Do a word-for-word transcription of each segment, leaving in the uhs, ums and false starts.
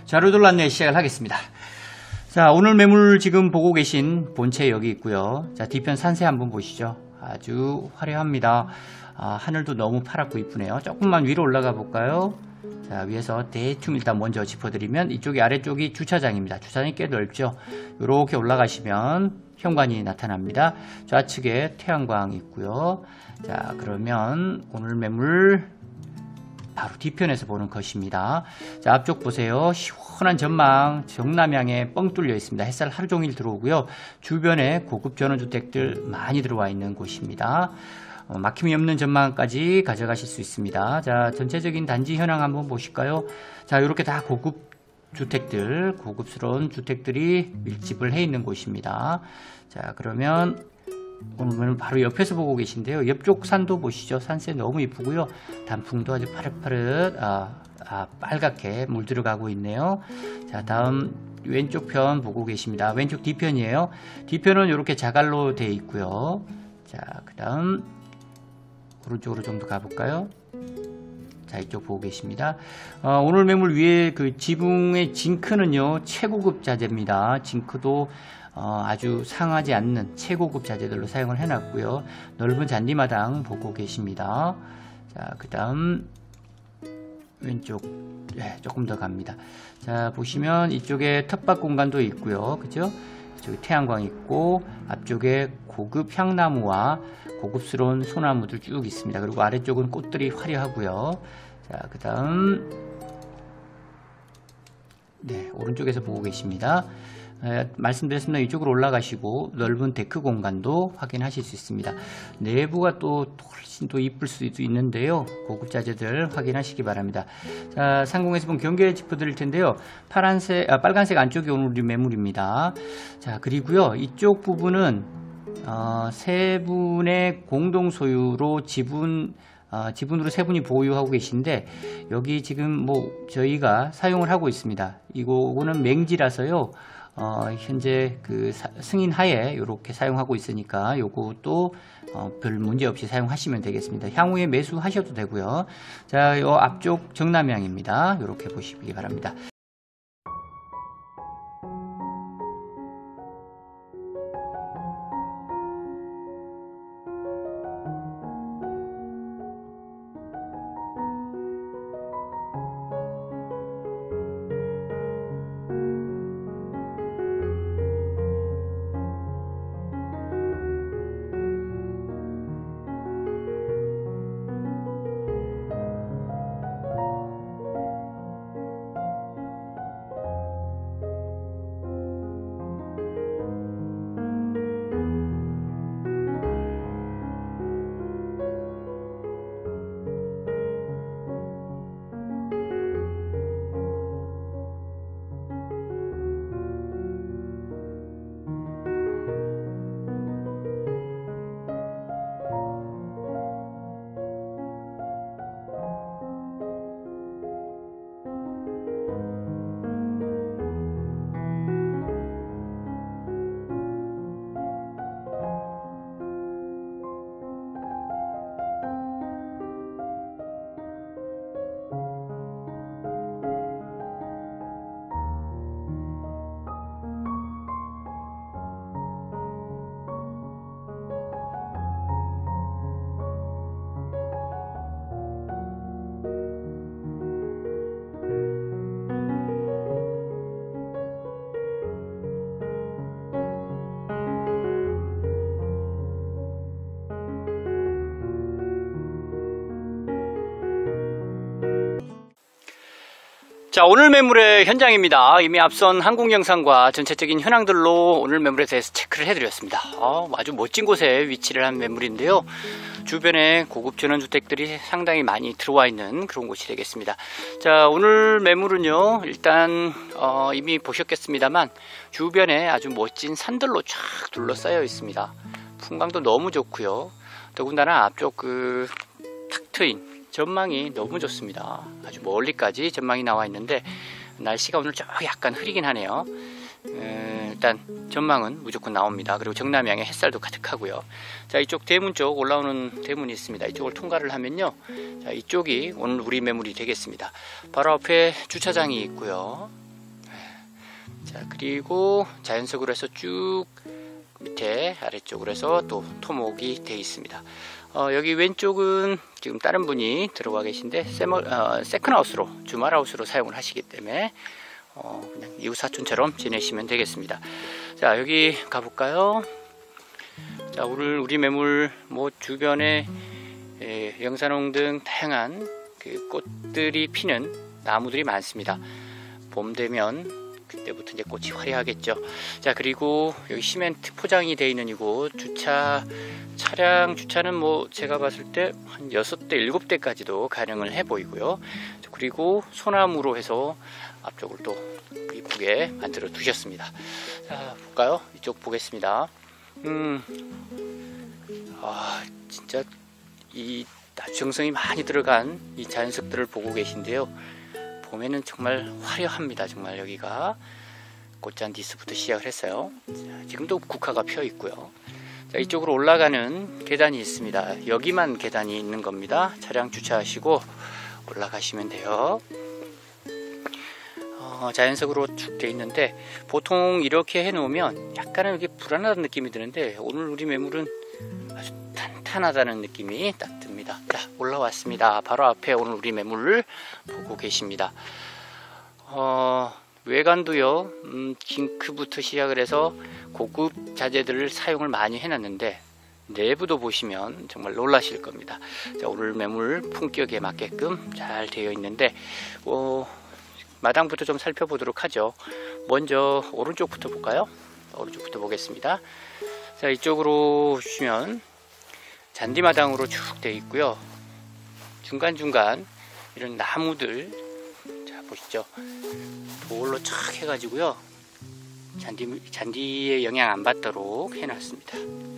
자료들 안내 시작을 하겠습니다. 자, 오늘 매물 지금 보고 계신 본체 여기 있고요. 자, 뒤편 산세 한번 보시죠. 아주 화려합니다. 아, 하늘도 너무 파랗고 이쁘네요. 조금만 위로 올라가 볼까요? 자, 위에서 대충 일단 먼저 짚어드리면 이쪽이 아래쪽이 주차장입니다. 주차장이 꽤 넓죠. 이렇게 올라가시면 현관이 나타납니다. 좌측에 태양광 있고요. 자, 그러면 오늘 매물 바로 뒤편에서 보는 것입니다. 자, 앞쪽 보세요. 시원한 전망, 정남향에 뻥 뚫려 있습니다. 햇살 하루 종일 들어오고요. 주변에 고급 전원주택들 많이 들어와 있는 곳입니다. 어, 막힘이 없는 전망까지 가져가실 수 있습니다. 자, 전체적인 단지 현황 한번 보실까요? 자, 이렇게 다 고급 주택들, 고급스러운 주택들이 밀집을 해 있는 곳입니다. 자, 그러면 오늘 바로 옆에서 보고 계신데요. 옆쪽 산도 보시죠. 산세 너무 이쁘고요. 단풍도 아주 파릇파릇 아, 아, 빨갛게 물 들어가고 있네요. 자, 다음 왼쪽 편 보고 계십니다. 왼쪽 뒤편이에요. 뒤편은 이렇게 자갈로 되어 있고요. 자, 그 다음 오른쪽으로 좀 더 가볼까요? 자, 이쪽 보고 계십니다. 어, 오늘 매물 위에 그 지붕의 징크는요 최고급 자재입니다. 징크도 어, 아주 상하지 않는 최고급 자재들로 사용을 해놨고요. 넓은 잔디마당 보고 계십니다. 자, 그 다음 왼쪽 네, 조금 더 갑니다. 자, 보시면 이쪽에 텃밭 공간도 있고요. 그죠? 이쪽에 태양광 있고 앞쪽에 고급 향나무와 고급스러운 소나무들 쭉 있습니다. 그리고 아래쪽은 꽃들이 화려하고요. 자, 그 다음 네, 오른쪽에서 보고 계십니다. 에, 말씀드렸습니다. 이쪽으로 올라가시고 넓은 데크 공간도 확인하실 수 있습니다. 내부가 또 훨씬 또 이쁠 수도 있는데요. 고급 자재들 확인하시기 바랍니다. 자, 상공에서 본 경계 짚어드릴 텐데요. 파란색, 아, 빨간색 안쪽이 오늘 우리 매물입니다. 자, 그리고요 이쪽 부분은 어, 세 분의 공동 소유로 지분 어, 지분으로 세 분이 보유하고 계신데 여기 지금 뭐 저희가 사용을 하고 있습니다. 이거는 맹지라서요. 어, 현재 그 사, 승인 하에 이렇게 사용하고 있으니까 요것도 어, 별 문제 없이 사용하시면 되겠습니다. 향후에 매수하셔도 되고요. 자, 요 앞쪽 정남향입니다. 이렇게 보시기 바랍니다. 자, 오늘 매물의 현장입니다. 이미 앞선 항공 영상과 전체적인 현황들로 오늘 매물에 대해서 체크를 해드렸습니다. 아, 아주 멋진 곳에 위치를 한 매물인데요. 주변에 고급 전원주택들이 상당히 많이 들어와 있는 그런 곳이 되겠습니다. 자, 오늘 매물은요, 일단 어, 이미 보셨겠습니다만 주변에 아주 멋진 산들로 쫙 둘러싸여 있습니다. 풍광도 너무 좋고요. 더군다나 앞쪽 그 탁 트인 전망이 너무 좋습니다. 아주 멀리까지 전망이 나와 있는데 날씨가 오늘 좀 약간 흐리긴 하네요. 에, 일단 전망은 무조건 나옵니다. 그리고 정남향에 햇살도 가득하고요. 자, 이쪽 대문 쪽 올라오는 대문이 있습니다. 이쪽을 통과를 하면요, 자, 이쪽이 오늘 우리 매물이 되겠습니다. 바로 앞에 주차장이 있고요. 자, 그리고 자연석으로 해서 쭉 밑에 아래쪽으로 해서 또 토목이 되어 있습니다. 어, 여기 왼쪽은 지금 다른 분이 들어가 계신데 세머, 어, 세컨하우스로, 주말하우스로 사용을 하시기 때문에 어, 그냥 이웃사촌처럼 지내시면 되겠습니다. 자, 여기 가볼까요? 자, 오늘 우리 매물 뭐 주변에 예, 영산홍 등 다양한 그 꽃들이 피는 나무들이 많습니다. 봄 되면 그때부터 이제 꽃이 화려하겠죠. 자, 그리고 여기 시멘트 포장이 되어 있는 이곳 주차, 차량 주차는 뭐 제가 봤을 때 한 여섯 대 일곱 대까지도 가능을 해 보이고요. 그리고 소나무로 해서 앞쪽을 또 이쁘게 만들어 두셨습니다. 자, 볼까요? 이쪽 보겠습니다. 음, 아, 진짜 이 정성이 많이 들어간 이 자연석들을 보고 계신데요. 봄에는 정말 화려합니다. 정말 여기가 꽃잔디스부터 시작을 했어요. 자, 지금도 국화가 펴 있고요. 자, 이쪽으로 올라가는 계단이 있습니다. 여기만 계단이 있는 겁니다. 차량 주차하시고 올라가시면 돼요. 어, 자연석으로 쭉 되어 있는데 보통 이렇게 해 놓으면 약간은 이렇게 불안하다는 느낌이 드는데 오늘 우리 매물은 아주 탄탄하다는 느낌이 딱 듭니다. 자, 올라왔습니다. 바로 앞에 오늘 우리 매물을 보고 계십니다. 어, 외관도요, 음, 징크부터 시작을 해서 고급 자재들을 사용을 많이 해놨는데 내부도 보시면 정말 놀라실 겁니다. 자, 오늘 매물 품격에 맞게끔 잘 되어 있는데 어, 마당부터 좀 살펴보도록 하죠. 먼저 오른쪽부터 볼까요? 오른쪽부터 보겠습니다. 자, 이쪽으로 보시면 잔디마당으로 쭉 되어 있고요. 중간중간 이런 나무들, 자, 보시죠. 돌로 쫙 해가지고요. 잔디, 잔디에 영향 안 받도록 해놨습니다.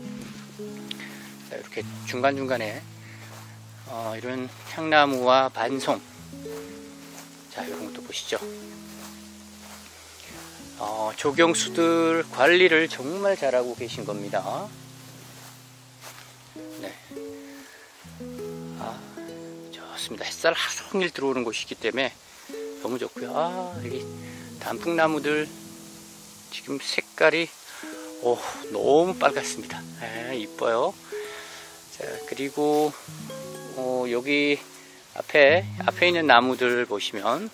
자, 이렇게 중간중간에 어, 이런 향나무와 반송, 자, 이런 것도 보시죠. 어, 조경수들 관리를 정말 잘하고 계신 겁니다. 네. 아, 좋습니다. 햇살 하루 종일 들어오는 곳이기 때문에 너무 좋고요. 아, 여기 단풍나무들 지금 색깔이 오, 너무 빨갛습니다. 아, 이뻐요. 자, 그리고 어, 여기 앞에 앞에 있는 나무들 보시면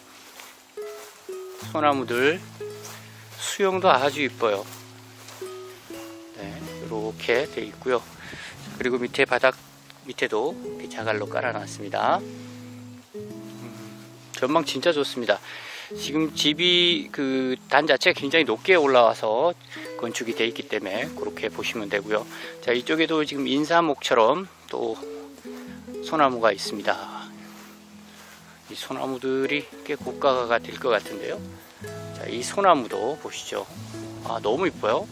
소나무들 수영도 아주 이뻐요. 네, 이렇게 되어 있고요. 그리고 밑에 바닥 밑에도 자갈로 깔아놨습니다. 음, 전망 진짜 좋습니다. 지금 집이 그 단 자체가 굉장히 높게 올라와서 건축이 되어 있기 때문에 그렇게 보시면 되고요. 자, 이쪽에도 지금 인사목처럼 또 소나무가 있습니다. 이 소나무들이 꽤 고가가 될 것 같은데요. 자, 이 소나무도 보시죠. 아, 너무 이뻐요.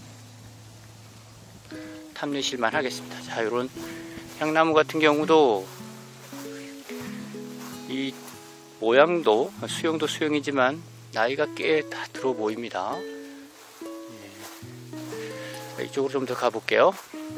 탐내실만 하겠습니다. 자, 이런 향나무 같은 경우도 이 모양도 수영도 수영이지만 나이가 꽤 다 들어 보입니다. 네. 자, 이쪽으로 좀 더 가볼게요.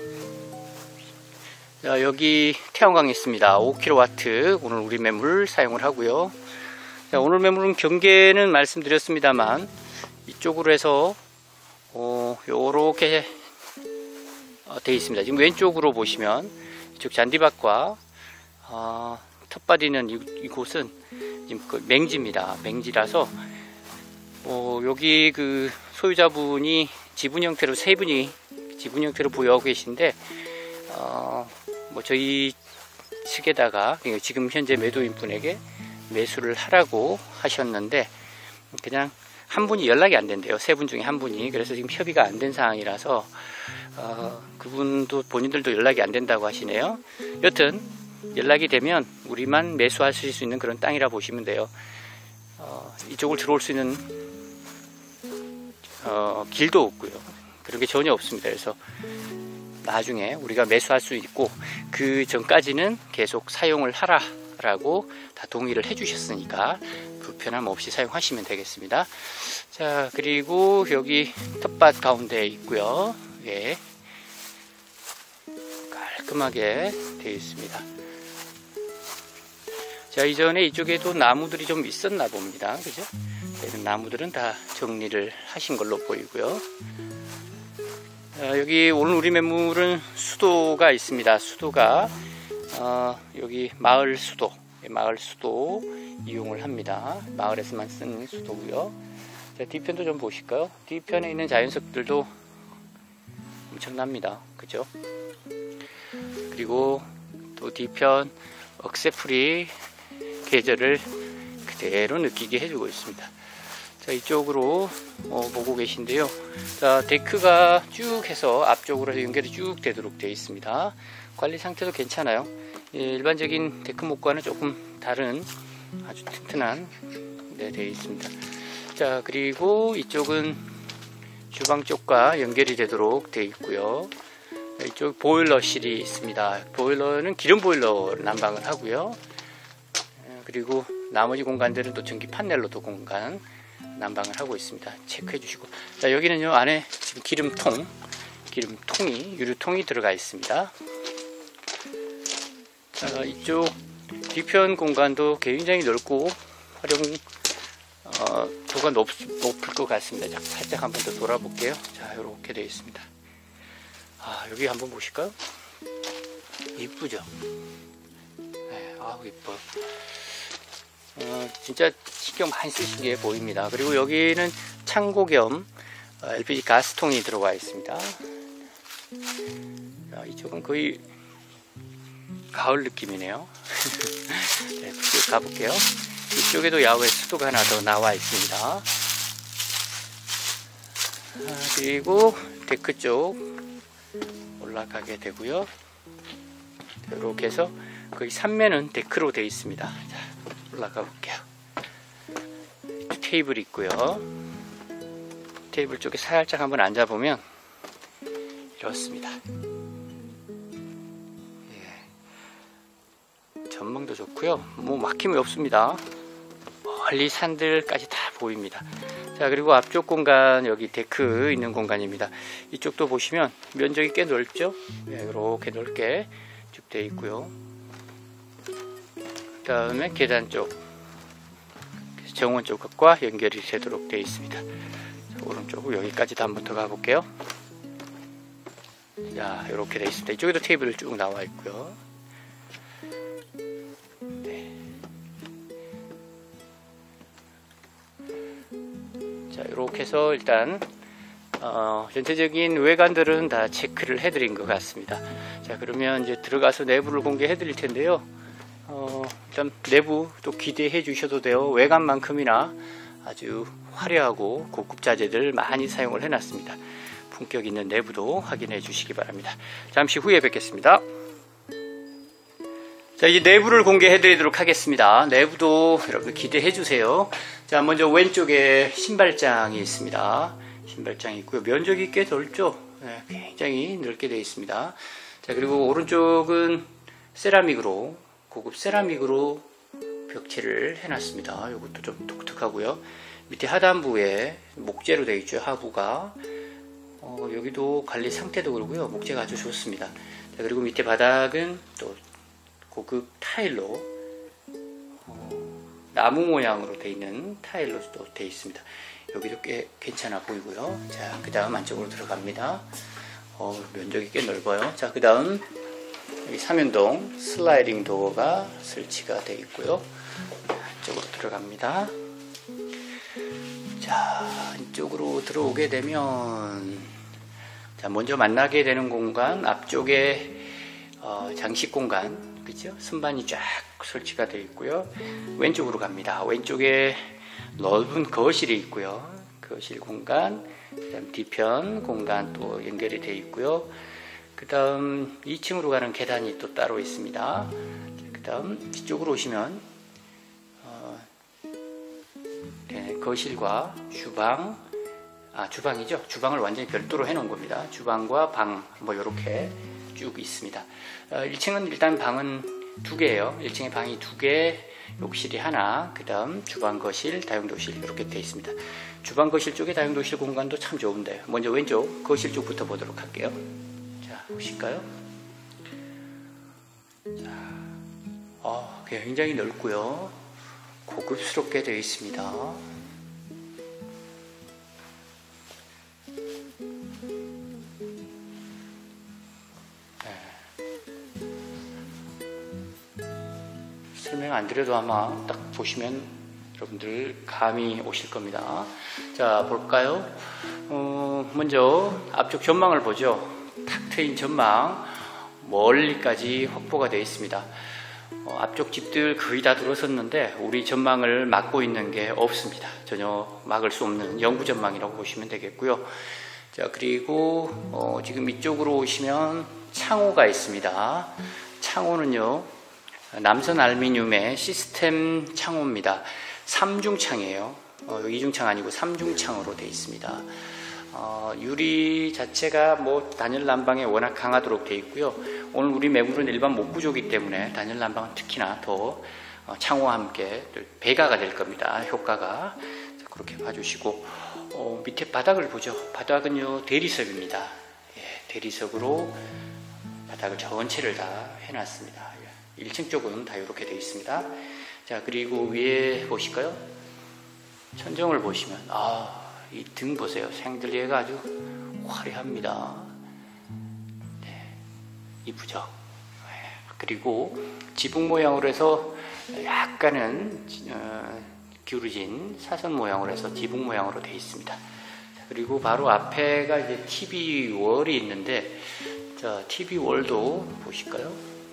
자, 여기 태양광이 있습니다. 오 킬로와트 오늘 우리 매물 사용을 하고요. 자, 오늘 매물은 경계는 말씀드렸습니다만 이쪽으로 해서 어, 요렇게 어, 되어 있습니다. 지금 왼쪽으로 보시면 이쪽 잔디밭과 어, 텃밭 있는 이, 이곳은 지금 그 맹지입니다. 맹지라서 어, 여기 그 소유자분이 지분 형태로 세 분이 지분 형태로 보유하고 계신데 어, 뭐 저희 측에다가 지금 현재 매도인 분에게 매수를 하라고 하셨는데 그냥 한 분이 연락이 안 된대요. 세 분 중에 한 분이. 그래서 지금 협의가 안 된 상황이라서 어, 그분도 본인들도 연락이 안 된다고 하시네요. 여튼 연락이 되면 우리만 매수하실 수 있는 그런 땅이라 보시면 돼요. 어, 이쪽을 들어올 수 있는 어, 길도 없고요. 그런 게 전혀 없습니다. 그래서 나중에 우리가 매수할 수 있고 그 전까지는 계속 사용을 하라 라고 다 동의를 해 주셨으니까 불편함 없이 사용하시면 되겠습니다. 자, 그리고 여기 텃밭 가운데 있고요. 예, 깔끔하게 되어 있습니다. 자, 이전에 이쪽에도 나무들이 좀 있었나 봅니다. 그죠? 이런 나무들은 다 정리를 하신 걸로 보이고요. 어, 여기 오늘 우리 매물은 수도가 있습니다. 수도가 어, 여기 마을 수도, 마을 수도 이용을 합니다. 마을에서만 쓰는 수도고요. 자, 뒤편도 좀 보실까요? 뒤편에 있는 자연석들도 엄청납니다. 그죠? 그리고 또 뒤편 억새풀이 계절을 그대로 느끼게 해주고 있습니다. 자, 이쪽으로 어, 보고 계신데요. 자, 데크가 쭉 해서 앞쪽으로 연결이 쭉 되도록 되어 있습니다. 관리 상태도 괜찮아요. 예, 일반적인 데크목과는 조금 다른 아주 튼튼한 네, 되어 있습니다. 자, 그리고 이쪽은 주방 쪽과 연결이 되도록 되어 있고요. 이쪽 보일러실이 있습니다. 보일러는 기름 보일러 난방을 하고요. 그리고 나머지 공간들은 또 전기 판넬로도 공간 난방을 하고 있습니다. 체크해 주시고. 자, 여기는요, 안에 지금 기름통, 기름통이, 유류통이 들어가 있습니다. 자, 이쪽 뒤편 공간도 굉장히 넓고 활용, 어, 도가 높, 높을 것 같습니다. 자, 살짝 한번 더 돌아볼게요. 자, 이렇게 되어 있습니다. 아, 여기 한번 보실까요? 이쁘죠? 네, 아우, 이뻐요. 어, 진짜 신경 많이 쓰신 게 보입니다. 그리고 여기는 창고 겸 엘피지 가스통이 들어가 있습니다. 자, 이쪽은 거의 가을 느낌이네요. 네, 쭉 가볼게요. 이쪽에도 야외 수도가 하나 더 나와 있습니다. 아, 그리고 데크 쪽 올라가게 되고요. 이렇게 해서 거의 삼 면은 데크로 되어 있습니다. 자, 올라가 볼게요. 테이블이 있고요. 테이블 쪽에 살짝 한번 앉아보면 이렇습니다. 예. 전망도 좋고요. 뭐 막힘이 없습니다. 멀리 산들까지 다 보입니다. 자, 그리고 앞쪽 공간, 여기 데크 있는 공간입니다. 이쪽도 보시면 면적이 꽤 넓죠? 네, 이렇게 넓게 쭉 되어 있고요. 그 다음에 계단 쪽, 정원 쪽과 연결이 되도록 되어 있습니다. 자, 오른쪽으로 여기까지도 한번 더 가볼게요. 자, 이렇게 되어 있습니다. 이쪽에도 테이블 쭉 나와 있고요. 네. 자, 이렇게 해서 일단 어, 전체적인 외관들은 다 체크를 해드린 것 같습니다. 자, 그러면 이제 들어가서 내부를 공개해 드릴 텐데요. 어, 일단 내부 또 기대해 주셔도 돼요. 외관만큼이나 아주 화려하고 고급 자재들 많이 사용을 해놨습니다. 품격 있는 내부도 확인해 주시기 바랍니다. 잠시 후에 뵙겠습니다. 자, 이제 내부를 공개해 드리도록 하겠습니다. 내부도 여러분 기대해 주세요. 자, 먼저 왼쪽에 신발장이 있습니다. 신발장이 있고요. 면적이 꽤 넓죠? 네, 굉장히 넓게 되어 있습니다. 자, 그리고 오른쪽은 세라믹으로, 고급 세라믹으로 벽체를 해놨습니다. 이것도 좀 독특하고요. 밑에 하단부에 목재로 되어 있죠. 하부가. 어, 여기도 관리 상태도 그러고요. 목재가 아주 좋습니다. 자, 그리고 밑에 바닥은 또 고급 타일로, 어, 나무 모양으로 되어 있는 타일로 또 되어 있습니다. 여기도 꽤 괜찮아 보이고요. 자, 그 다음 안쪽으로 들어갑니다. 어, 면적이 꽤 넓어요. 자, 그 다음 여기 삼연동 슬라이딩 도어가 설치가 되어 있고요. 안쪽으로 들어갑니다. 자, 이쪽으로 들어오게 되면, 자, 먼저 만나게 되는 공간, 앞쪽에 어, 장식 공간, 그죠? 선반이 쫙 설치가 되어 있고요. 왼쪽으로 갑니다. 왼쪽에 넓은 거실이 있고요. 거실 공간, 그다음 뒤편 공간 또 연결이 되어 있고요. 그 다음 이 층으로 가는 계단이 또 따로 있습니다. 그 다음 뒤쪽으로 오시면 어, 네, 거실과 주방, 아 주방이죠. 주방을 완전히 별도로 해놓은 겁니다. 주방과 방 뭐 이렇게 쭉 있습니다. 어, 일 층은 일단 방은 두 개예요. 일 층에 방이 두 개, 욕실이 하나, 그 다음 주방, 거실, 다용도실 이렇게 되어 있습니다. 주방, 거실 쪽에 다용도실 공간도 참 좋은데요. 먼저 왼쪽 거실 쪽부터 보도록 할게요. 자, 보실까요? 자, 어, 굉장히 넓고요. 고급스럽게 되어 있습니다. 설명 안 드려도 아마 딱 보시면 여러분들 감이 오실 겁니다. 자, 볼까요? 어, 먼저 앞쪽 전망을 보죠. 탁 트인 전망 멀리까지 확보가 되어 있습니다. 어, 앞쪽 집들 거의 다 들어섰는데 우리 전망을 막고 있는 게 없습니다. 전혀 막을 수 없는 영구 전망이라고 보시면 되겠고요. 자, 그리고 어, 지금 이쪽으로 오시면 창호가 있습니다. 창호는요, 남선 알루미늄의 시스템 창호입니다. 삼중창이에요. 어, 이중창 아니고 삼중창으로 되어 있습니다. 어, 유리 자체가 뭐 단열 난방에 워낙 강하도록 되어 있고요. 오늘 우리 매물은 일반 목구조이기 때문에 단열 난방은 특히나 더 어, 창호와 함께 배가가 될 겁니다. 효과가. 자, 그렇게 봐주시고 어, 밑에 바닥을 보죠. 바닥은요 대리석입니다. 예, 대리석으로 바닥을 전체를 다 해놨습니다. 일 층 쪽은 다 이렇게 되어 있습니다. 자, 그리고 위에 보실까요? 천정을 보시면 아, 이 등 보세요. 생들리에가 아주 화려합니다. 네, 이쁘죠? 네, 그리고 지붕 모양으로 해서 약간은 어, 기울어진 사선 모양으로 해서 지붕 모양으로 되어 있습니다. 자, 그리고 바로 앞에가 이제 티비 월이 있는데, 자, 티비 월도 보실까요?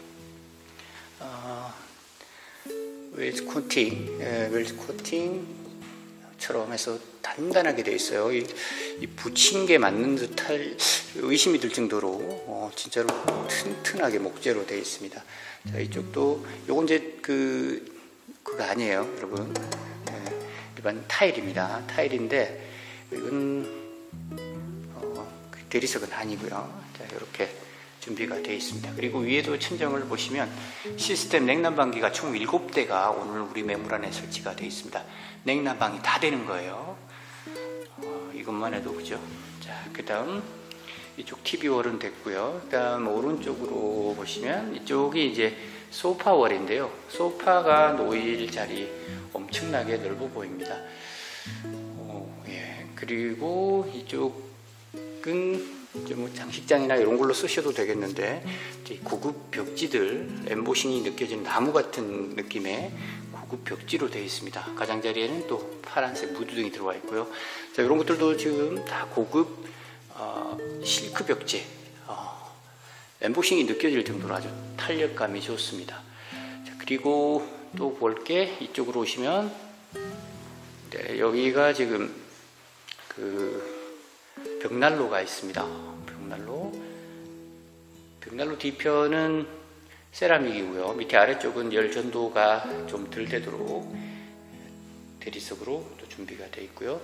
어, 웰스 코팅, 예, 웰스 코팅처럼 해서 단단하게 되어 있어요. 이, 이 붙인 게 맞는 듯할 의심이 들 정도로 어, 진짜로 튼튼하게 목재로 되어 있습니다. 자, 이쪽도 요건 이제 그 그거 아니에요, 여러분. 예, 일반 타일입니다. 타일인데 이건 어, 대리석은 아니고요. 자, 이렇게 준비가 되어 있습니다. 그리고 위에도 천정을 보시면 시스템 냉난방기가 총 일곱 대가 오늘 우리 매물 안에 설치가 되어 있습니다. 냉난방이 다 되는 거예요. 어, 이것만 해도 그죠? 자, 그 다음 이쪽 티비월은 됐고요. 그 다음 오른쪽으로 보시면 이쪽이 이제 소파월인데요. 소파가 놓일 자리 엄청나게 넓어 보입니다. 어, 예. 그리고 이쪽은 뭐 장식장이나 이런 걸로 쓰셔도 되겠는데, 고급 벽지들, 엠보싱이 느껴지는 나무 같은 느낌의 고급 벽지로 되어 있습니다. 가장자리에는 또 파란색 무드등이 들어와 있고요. 자, 이런 것들도 지금 다 고급 어, 실크 벽지, 어, 엠보싱이 느껴질 정도로 아주 탄력감이 좋습니다. 자, 그리고 또 볼 게 이쪽으로 오시면, 네, 여기가 지금 그 벽난로가 있습니다. 벽난로. 벽난로 뒤편은 세라믹이고요. 밑에 아래쪽은 열 전도가 좀 덜 되도록 대리석으로 또 준비가 되어 있고요.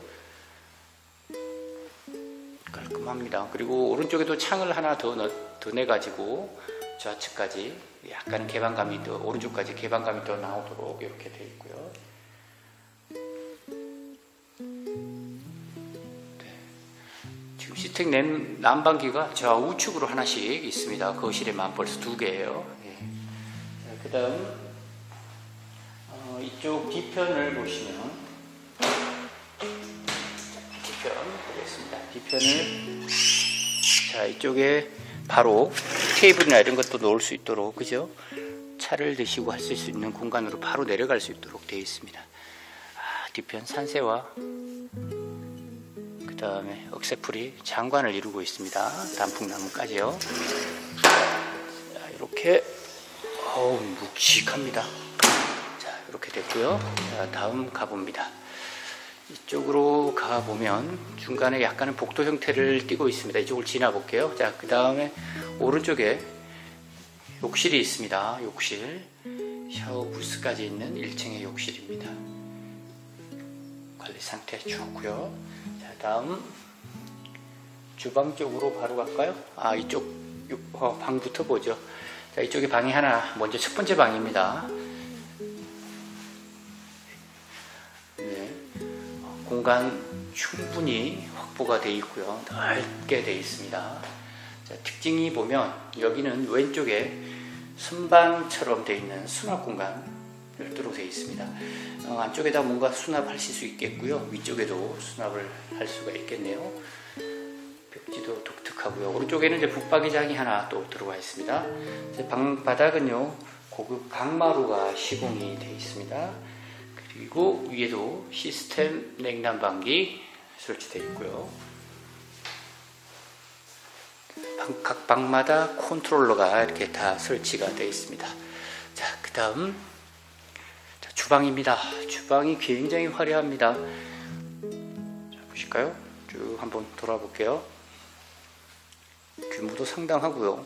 깔끔합니다. 그리고 오른쪽에도 창을 하나 더, 넣, 더 내가지고 좌측까지 약간 개방감이 더, 오른쪽까지 개방감이 더 나오도록 이렇게 되어 있고요. 시스템 난방기가 좌우측으로 하나씩 있습니다. 거실에만 벌써 두 개예요. 예. 그 다음 어, 이쪽 뒤편을 보시면, 뒤편 보겠습니다. 뒤편을, 자, 이쪽에 바로 테이블이나 이런 것도 놓을 수 있도록, 그죠? 차를 드시고 하실 수 있는 공간으로 바로 내려갈 수 있도록 되어 있습니다. 아, 뒤편 산세와 그 다음에 억새풀이 장관을 이루고 있습니다. 단풍나무까지요. 자, 이렇게 어우, 묵직합니다. 자, 이렇게 됐고요. 자, 다음 가봅니다. 이쪽으로 가보면 중간에 약간은 복도 형태를 띠고 있습니다. 이쪽을 지나 볼게요. 자, 그 다음에 오른쪽에 욕실이 있습니다. 욕실, 샤워 부스까지 있는 일 층의 욕실입니다. 관리 상태 좋고요. 자, 다음 주방 쪽으로 바로 갈까요? 아, 이쪽 어, 방부터 보죠. 자, 이쪽에 방이 하나, 먼저 첫 번째 방입니다. 네, 어, 공간 충분히 확보가 되어 있고요. 넓게 되어 있습니다. 자, 특징이 보면 여기는 왼쪽에 선반처럼 되어 있는 수납 공간 별도로 되어 있습니다. 어, 안쪽에다 뭔가 수납하실 수 있겠고요. 위쪽에도 수납을 할 수가 있겠네요. 벽지도 독특하고요. 오른쪽에는 이제 붙박이장이 하나 또 들어와 있습니다. 방 바닥은요, 고급 강마루가 시공이 되어 있습니다. 그리고 위에도 시스템 냉난방기 설치되어 있고요. 각 방마다 컨트롤러가 이렇게 다 설치가 되어 있습니다. 자, 그 다음 주방입니다. 주방이 굉장히 화려합니다. 자, 보실까요? 쭉 한번 돌아볼게요. 규모도 상당하고요.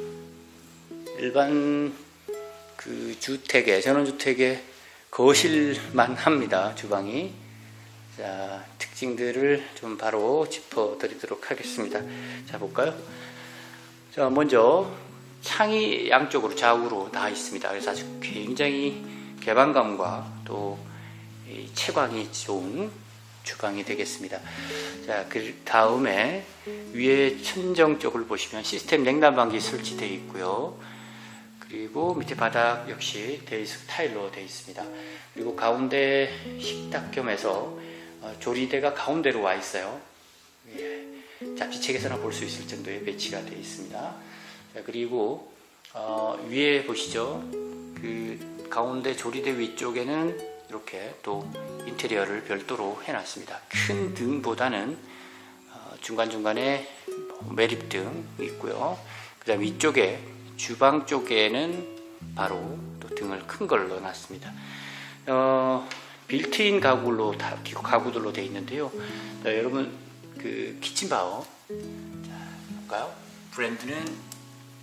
일반 그 주택에, 전원주택에 거실만 합니다. 주방이. 자, 특징들을 좀 바로 짚어 드리도록 하겠습니다. 자, 볼까요? 자, 먼저 창이 양쪽으로 좌우로 다 있습니다. 그래서 아주 굉장히 개방감과 또 채광이 좋은 주방이 되겠습니다. 자, 그 다음에 위에 천정 쪽을 보시면 시스템 냉난방기 설치되어 있고요. 그리고 밑에 바닥 역시 데이스 타일로 되어 있습니다. 그리고 가운데 식탁 겸해서 조리대가 가운데로 와 있어요. 예, 잡지책에서나 볼 수 있을 정도의 배치가 되어 있습니다. 자, 그리고 어, 위에 보시죠. 그 가운데 조리대 위쪽에는 이렇게 또 인테리어를 별도로 해놨습니다. 큰 등보다는 어, 중간중간에 매립등 있고요. 그 다음 위쪽에 주방 쪽에는 바로 또 등을 큰 걸 넣어놨습니다. 어, 빌트인 가구로 다 가구들로 되어 있는데요. 자, 여러분 그 키친바워, 자, 볼까요? 브랜드는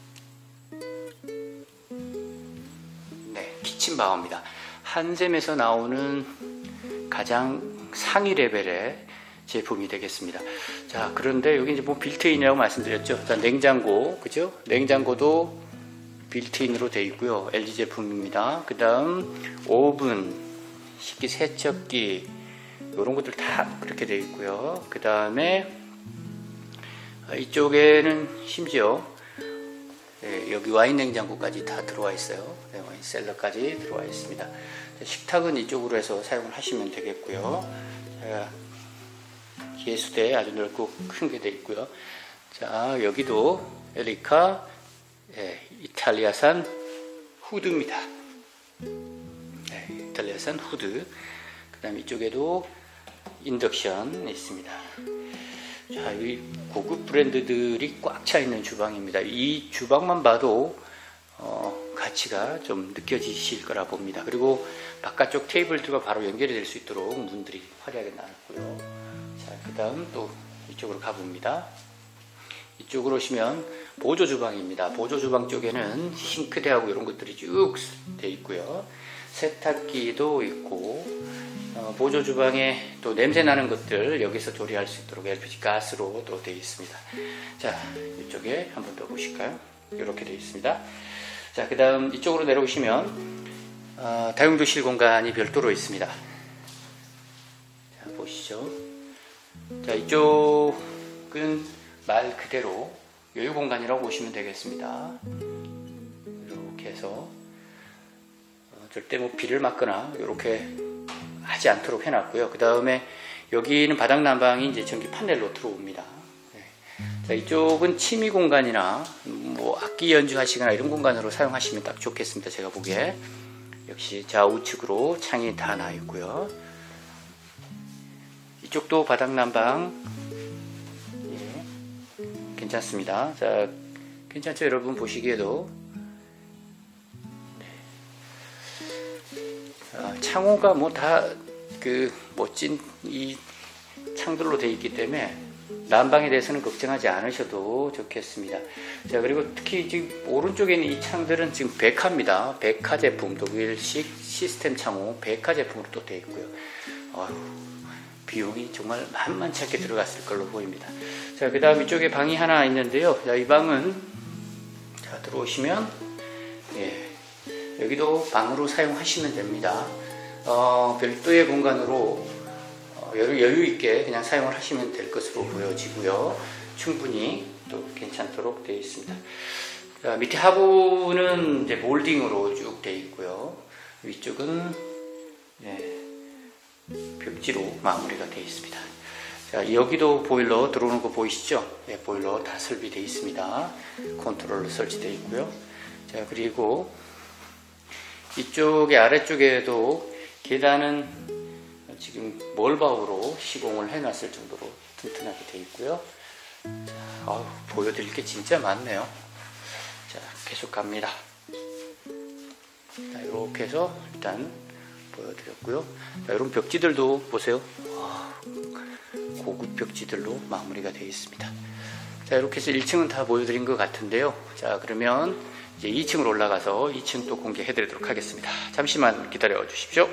네, 키친바워입니다. 한샘에서 나오는 가장 상위 레벨의 제품이 되겠습니다. 자, 그런데 여기 이제 뭐 빌트인이라고 말씀드렸죠. 자, 냉장고, 그죠? 냉장고도 빌트인으로 되어 있고요. 엘지 제품입니다. 그 다음 오븐, 식기 세척기, 이런 것들 다 그렇게 되어 있고요. 그 다음에 이쪽에는 심지어 예, 여기 와인 냉장고까지 다 들어와 있어요. 네, 와인 셀러까지 들어와 있습니다. 식탁은 이쪽으로 해서 사용을 하시면 되겠고요. 자, 예수대 아주 넓고 큰 게 되어 있고요. 자, 여기도 에리카 예, 이탈리아산 후드입니다. 네, 이탈리아산 후드. 그 다음 이쪽에도 인덕션 있습니다. 자, 이 고급 브랜드들이 꽉 차 있는 주방입니다. 이 주방만 봐도 어, 가치가 좀 느껴지실 거라 봅니다. 그리고 바깥쪽 테이블들과 바로 연결이 될 수 있도록 문들이 화려하게 나왔고요. 자, 그 다음 또 이쪽으로 가봅니다. 이쪽으로 오시면 보조 주방입니다. 보조 주방 쪽에는 싱크대하고 이런 것들이 쭉 되어 있고요. 세탁기도 있고 어, 보조 주방에 또 냄새 나는 것들 여기서 조리할 수 있도록 엘피지 가스로 또 되어 있습니다. 자, 이쪽에 한번 더 보실까요? 이렇게 되어 있습니다. 자, 그 다음 이쪽으로 내려오시면 어, 다용도실 공간이 별도로 있습니다. 자, 보시죠. 자, 이쪽은 말 그대로 여유 공간이라고 보시면 되겠습니다. 이렇게 해서 어, 절대 뭐 비를 맞거나 이렇게 하지 않도록 해놨고요. 그 다음에 여기는 바닥 난방이 이제 전기 파넬로 들어옵니다. 네. 자, 이쪽은 취미 공간이나 뭐 악기 연주하시거나 이런 공간으로 사용하시면 딱 좋겠습니다. 제가 보기에 역시 좌우측으로 창이 다 나 있고요. 이쪽도 바닥 난방 예, 괜찮습니다. 자, 괜찮죠, 여러분? 보시기에도 창호가 뭐 다 그 멋진 이 창들로 되어 있기 때문에 난방에 대해서는 걱정하지 않으셔도 좋겠습니다. 자, 그리고 특히 지금 오른쪽에 있는 이 창들은 지금 백화입니다. 백화 제품, 독일식 시스템 창호 백화 제품으로 또 되어 있고요. 어휴, 비용이 정말 만만치 않게 들어갔을 걸로 보입니다. 자, 그 다음 이쪽에 방이 하나 있는데요. 자, 이 방은 자, 들어오시면 예, 여기도 방으로 사용하시면 됩니다. 어, 별도의 공간으로 어, 여유 있게 그냥 사용을 하시면 될 것으로 보여지고요. 충분히 또 괜찮도록 되어 있습니다. 자, 밑에 하부는 이제 몰딩으로 쭉 되어 있고요. 위쪽은 예, 벽지로 마무리가 되어 있습니다. 자, 여기도 보일러 들어오는 거 보이시죠? 예, 보일러 다 설비되어 있습니다. 컨트롤러 설치되어 있고요. 자, 그리고 이쪽에 아래쪽에도 계단은 지금 몰바우로 시공을 해놨을 정도로 튼튼하게 되어 있고요. 자, 아우, 보여드릴 게 진짜 많네요. 자, 계속 갑니다. 자, 이렇게 해서 일단 보여드렸고요. 자, 이런 벽지들도 보세요. 와, 고급 벽지들로 마무리가 되어 있습니다. 자, 이렇게 해서 일 층은 다 보여드린 것 같은데요. 자, 그러면 이제 이 층으로 올라가서 이 층 또 공개해 드리도록 하겠습니다. 잠시만 기다려 주십시오.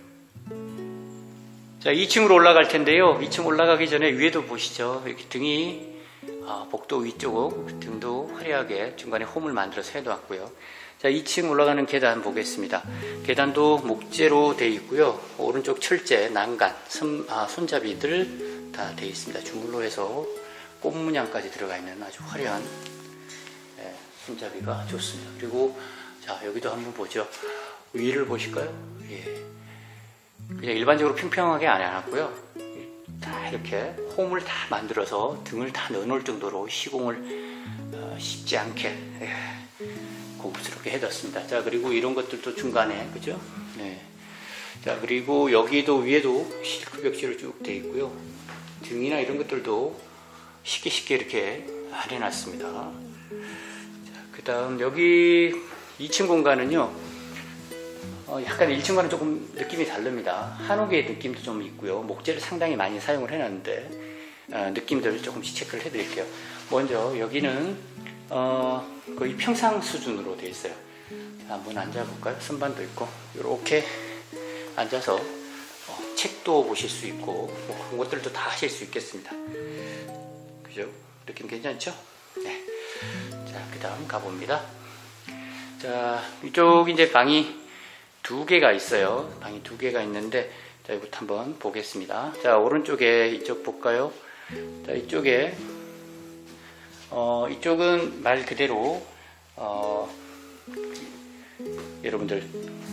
자, 이 층으로 올라갈 텐데요. 이 층 올라가기 전에 위에도 보시죠. 이렇게 등이 아, 복도 위쪽 등도 화려하게 중간에 홈을 만들어서 해놓았고요. 자, 이 층 올라가는 계단 보겠습니다. 계단도 목재로 되어 있고요. 오른쪽 철제, 난간, 손, 아, 손잡이들 다 되어 있습니다. 주물로 해서 꽃 문양까지 들어가 있는 아주 화려한 네, 손잡이가 좋습니다. 그리고 자, 여기도 한번 보죠. 위를 보실까요? 예. 그냥 일반적으로 평평하게 안 해놨고요. 다 이렇게 홈을 다 만들어서 등을 다 넣어놓을 정도로 시공을 어, 쉽지 않게 예, 고급스럽게 해뒀습니다. 자, 그리고 이런 것들도 중간에 그죠? 네. 자, 그리고 여기도 위에도 실크 벽지로 쭉 되어 있고요. 등이나 이런 것들도 쉽게 쉽게 이렇게 안 해놨습니다. 자, 그 다음 여기 이 층 공간은요, 어, 약간 일 층과는 조금 느낌이 다릅니다. 한옥의 느낌도 좀 있고요. 목재를 상당히 많이 사용을 해놨는데 어, 느낌들을 조금씩 체크를 해드릴게요. 먼저 여기는 어, 거의 평상 수준으로 되어 있어요. 자, 한번 앉아볼까요? 선반도 있고 이렇게 앉아서 어, 책도 보실 수 있고 뭐 그런 것들도 다 하실 수 있겠습니다. 그죠? 느낌 괜찮죠? 네. 자, 그 다음 가봅니다. 자, 이쪽 이제 방이 두 개가 있어요. 방이 두 개가 있는데, 자, 이것도 한번 보겠습니다. 자, 오른쪽에 이쪽 볼까요? 자, 이쪽에, 어, 이쪽은 말 그대로, 어, 여러분들,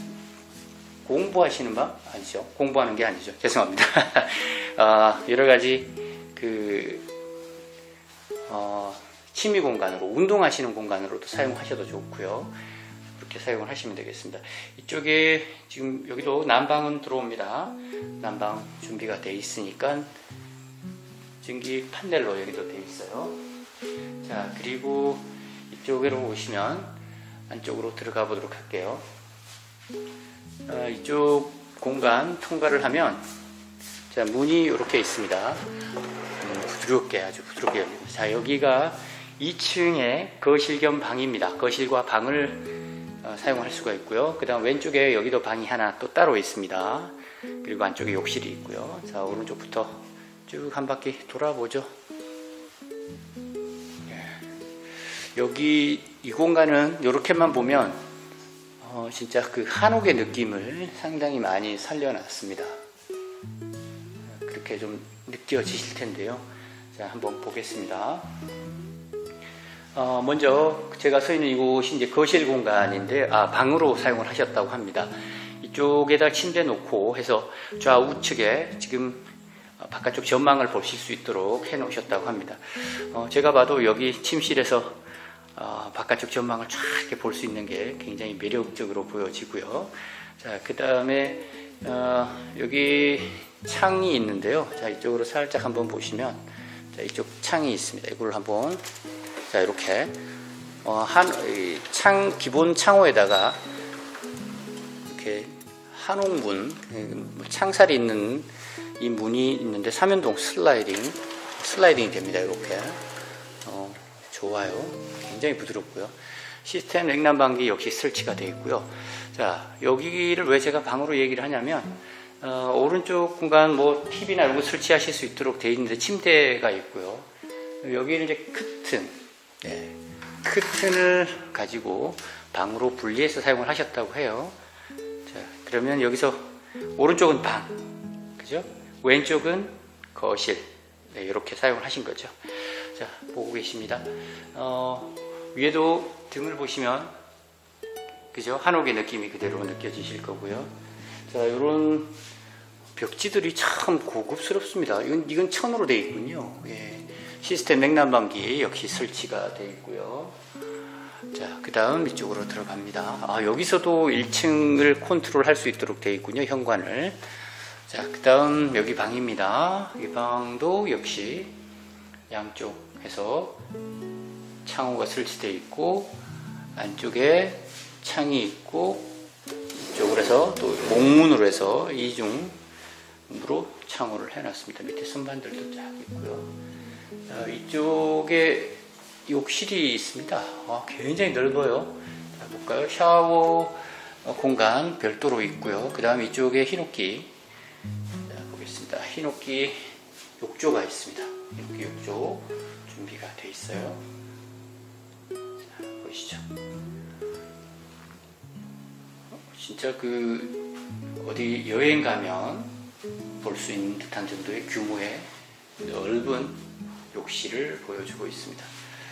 공부하시는 방? 아니죠. 공부하는 게 아니죠. 죄송합니다. 어, 여러 가지, 그, 어, 취미 공간으로, 운동하시는 공간으로도 사용하셔도 좋고요. 이렇게 사용을 하시면 되겠습니다. 이쪽에 지금 여기도 난방은 들어옵니다. 난방 준비가 되어 있으니까 전기 판넬로 여기도 되어 있어요. 자, 그리고 이쪽으로 오시면 안쪽으로 들어가 보도록 할게요. 아, 이쪽 공간 통과를 하면 자, 문이 이렇게 있습니다. 음, 부드럽게 아주 부드럽게 열립니다. 자, 여기가 이 층의 거실 겸 방입니다. 거실과 방을 어, 사용할 수가 있고요. 그 다음 왼쪽에 여기도 방이 하나 또 따로 있습니다. 그리고 안쪽에 욕실이 있고요. 자, 오른쪽부터 쭉 한 바퀴 돌아보죠. 예. 여기 이 공간은 이렇게만 보면 어, 진짜 그 한옥의 느낌을 상당히 많이 살려놨습니다. 그렇게 좀 느껴지실 텐데요. 자, 한번 보겠습니다. 어, 먼저 제가 서 있는 이곳이 이제 거실 공간인데, 아, 방으로 사용을 하셨다고 합니다. 이쪽에다 침대 놓고 해서 좌우측에 지금 바깥쪽 전망을 보실 수 있도록 해 놓으셨다고 합니다. 어, 제가 봐도 여기 침실에서 어, 바깥쪽 전망을 쫙 이렇게 볼 수 있는 게 굉장히 매력적으로 보여지고요. 자, 그 다음에 어, 여기 창이 있는데요. 자, 이쪽으로 살짝 한번 보시면 자, 이쪽 창이 있습니다. 이걸 한번 자, 이렇게 어, 한 창 기본 창호에다가 이렇게 한옥문 창살이 있는 이 문이 있는데 삼연동 슬라이딩 슬라이딩이 됩니다. 이렇게 어, 좋아요. 굉장히 부드럽고요. 시스템 냉난방기 역시 설치가 되어 있고요. 자, 여기를 왜 제가 방으로 얘기를 하냐면 어, 오른쪽 공간 뭐 티비나 이런 거 설치하실 수 있도록 되어 있는데 침대가 있고요. 여기는 이제 커튼 네, 커튼을 가지고 방으로 분리해서 사용을 하셨다고 해요. 자, 그러면 여기서 오른쪽은 방, 그죠? 왼쪽은 거실. 네, 이렇게 사용을 하신 거죠. 자, 보고 계십니다. 어, 위에도 등을 보시면, 그죠? 한옥의 느낌이 그대로 느껴지실 거고요. 자, 이런 벽지들이 참 고급스럽습니다. 이건, 이건 천으로 되어 있군요. 예. 시스템 냉난방기 역시 설치가 되어 있고요. 자, 그 다음 이쪽으로 들어갑니다. 아, 여기서도 일 층을 컨트롤 할 수 있도록 되어 있군요, 현관을. 자, 그 다음 여기 방입니다. 이 방도 역시 양쪽 해서 창호가 설치되어 있고, 안쪽에 창이 있고, 이쪽으로 해서 또 목문으로 해서 이중으로 창호를 해놨습니다. 밑에 선반들도 쫙 있고요. 자, 이쪽에 욕실이 있습니다. 아, 굉장히 넓어요. 자, 볼까요? 샤워 공간 별도로 있고요. 그 다음 이쪽에 흰옥기. 자, 보겠습니다. 흰옥기 욕조가 있습니다. 흰옥기 욕조 준비가 되어 있어요. 자, 보이시죠? 진짜 그 어디 여행 가면 볼 수 있는 듯한 정도의 규모의 넓은 욕실을 보여주고 있습니다.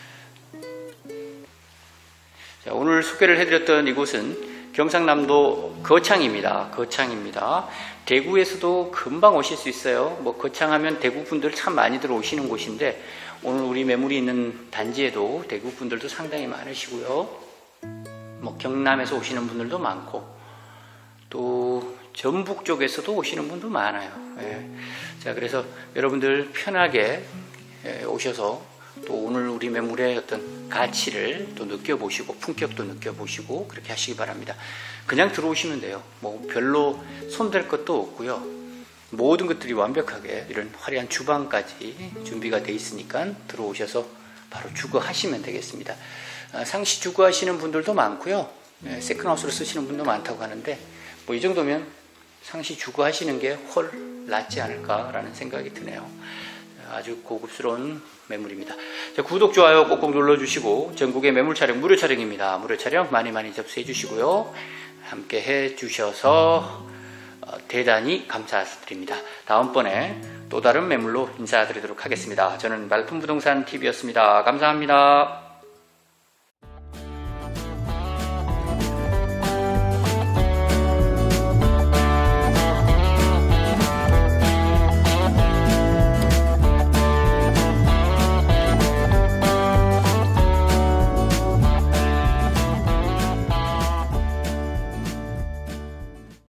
자, 오늘 소개를 해드렸던 이곳은 경상남도 거창입니다. 거창입니다. 대구에서도 금방 오실 수 있어요. 뭐 거창하면 대구 분들 참 많이들 오시는 곳인데, 오늘 우리 매물이 있는 단지에도 대구 분들도 상당히 많으시고요. 뭐 경남에서 오시는 분들도 많고, 또 전북 쪽에서도 오시는 분도 많아요. 예. 자, 그래서 여러분들 편하게 예, 오셔서 또 오늘 우리 매물의 어떤 가치를 또 느껴보시고, 품격도 느껴보시고, 그렇게 하시기 바랍니다. 그냥 들어오시면 돼요. 뭐 별로 손댈 것도 없고요. 모든 것들이 완벽하게 이런 화려한 주방까지 준비가 되어 있으니까 들어오셔서 바로 주거하시면 되겠습니다. 아, 상시 주거하시는 분들도 많고요. 예, 세컨하우스로 쓰시는 분도 많다고 하는데, 뭐 이 정도면 상시 주거하시는 게 훨 낫지 않을까라는 생각이 드네요. 아주 고급스러운 매물입니다. 자, 구독, 좋아요 꼭꼭 눌러주시고, 전국의 매물 촬영 무료 촬영입니다. 무료 촬영 많이 많이 접수해 주시고요. 함께 해 주셔서 대단히 감사드립니다. 다음번에 또 다른 매물로 인사드리도록 하겠습니다. 저는 말품부동산 티비였습니다. 감사합니다.